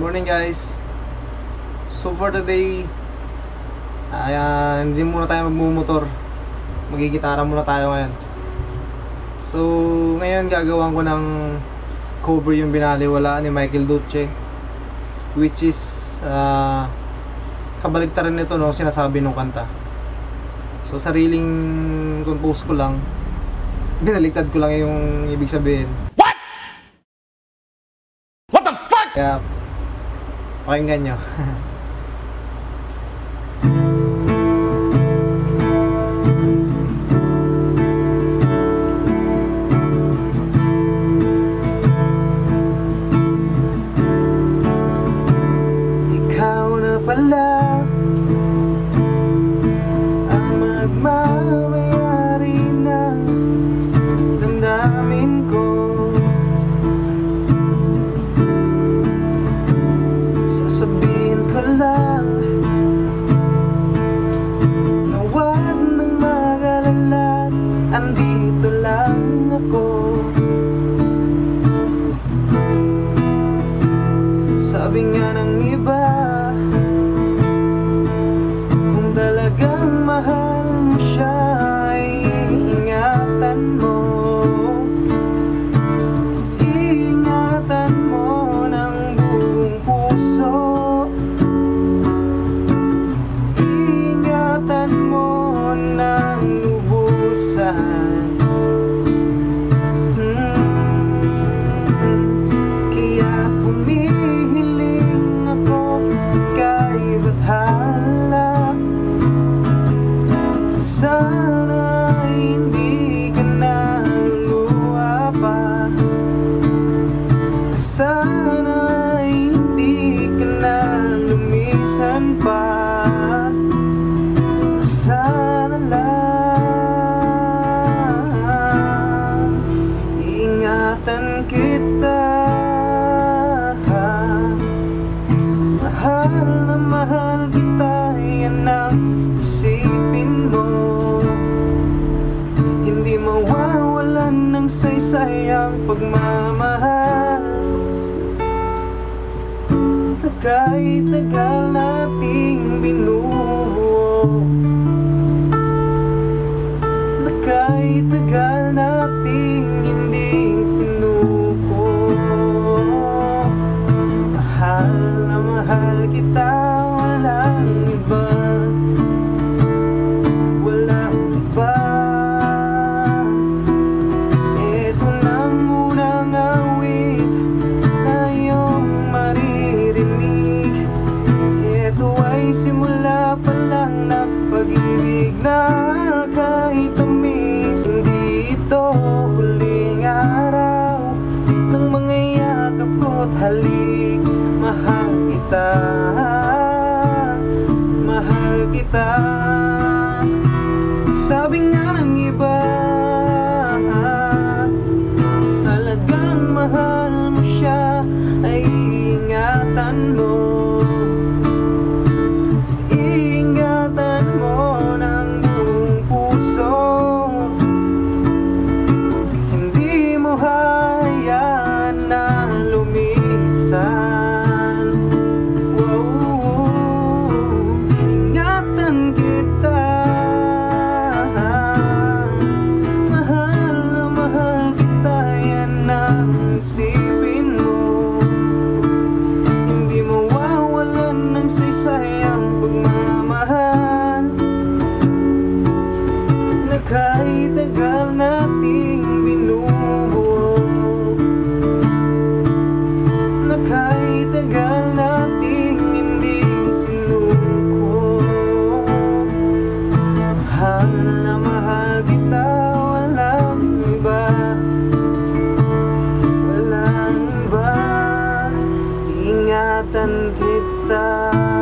morning guys. So for today, hindi muna tayo magmumotor. Magigitara muna tayo ngayon. So ngayon gagawin ko ng cover yung binaliwala ni Michael Duce, which is kabaligtaran nito no, sinasabi nung kanta. So sariling compose ko lang, binaligtad ko lang yung ibig sabihin. What the fuck? Kaya pakinggan nyo. Ikaw na pala ang magmamayari ng damdamin ko. Sasabihin ko lang na wag nang mag-alala, andito lang ako. Sabi nga ng iba, kung talagang mahal mo siya, ay ingatan mo. Ingatan mo ng buong puso. Ingatan mo ng lubusan. Kaya't humihiling ako kay Bathala, sana hindi ka na luluha pa. Sana hindi ka na lumisan pa. Sana lang ingatan kita. Mahal na mahal kita, yan ang isipin mo. Hindi mawawalan ng saysay ang pagmamahal. Kahit tagal nating binubuo, kahit tagal nating hindi sinuko. Mahal na mahal kita, walang iba. Walang iba. Ito nang unang awit na iyong maririnig. Ito ay simula pa lang na pag-ibig na kahit tamis. Hindi ito huling araw ng mga yakap ko't halik. Mahal kita, mahal kita. Sabi nga ng iba, talagang mahal mo siya, ay ingatan mo. Ingatan mo ng buong puso. Hindi mo hayaan na lumisan. Wow, ingatan kita. Mahal na mahal kita, yan ang isipin mo. Hindi mawawalan ng saysay ang pagmamahal. Na kahit tagal nating binubuo, na kahit tagal nating hindi sinuko. Mahal na mahal kita, walang iba. Walang iba. Ingatan kita.